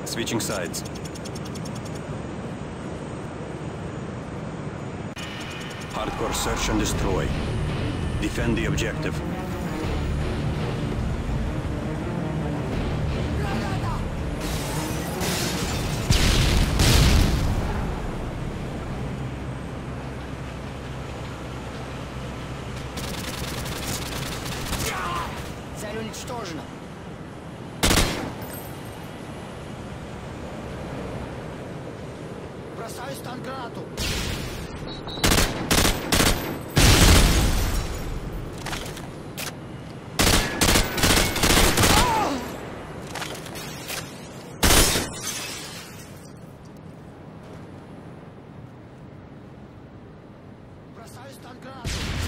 Switching sides. Hardcore search and destroy. Defend the objective. Цель уничтожена. Бросаю стан-гранату. Бросаю стан-гранату.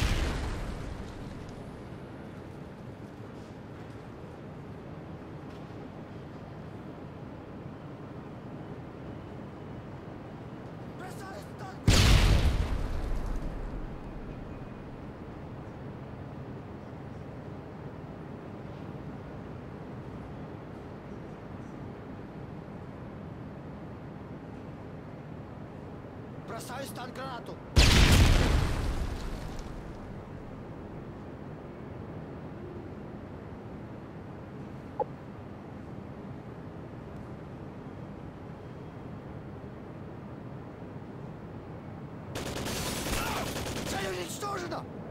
Бросаю стан-гранату. Цель уничтожена!